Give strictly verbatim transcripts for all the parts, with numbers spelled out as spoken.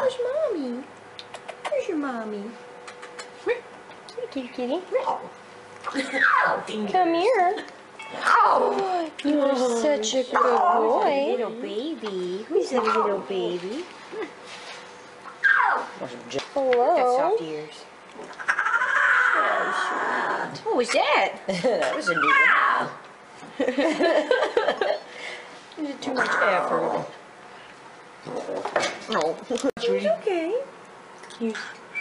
Where's mommy? Where's your mommy? Hey, kitty kitty. Come here. Oh, you are such a good boy. Little baby. Who's that little baby? Hello. Soft ears. Oh, what was that? That was a new one. Is it too much effort? No. It's okay. You.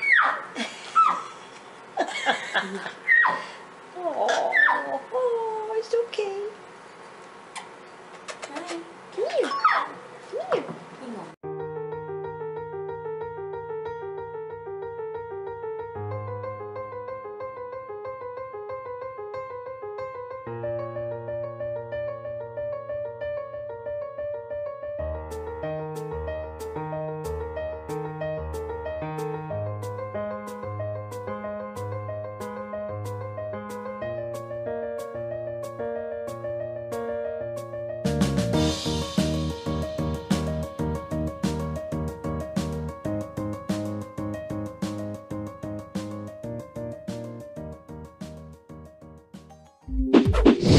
Oh, oh, it's okay. Hi. Come here. Come here. Hang on. Thank you.